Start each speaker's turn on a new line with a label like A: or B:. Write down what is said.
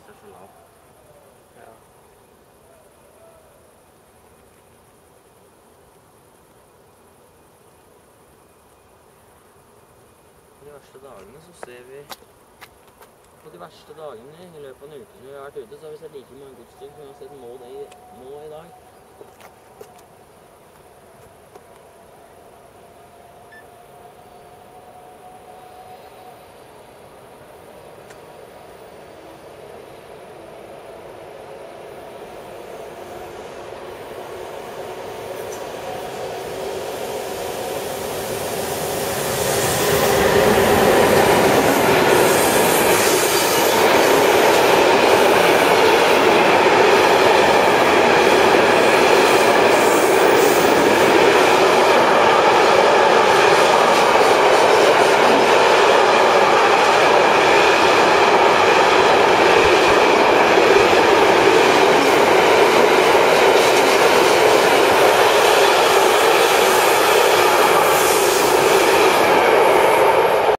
A: er så lav.
B: Ja.
A: På de verste dagene så ser vi på de verste dagene i løpet av en uke som vi har vært ute, så har vi sett like mange godstog som vi har sett nå i dag.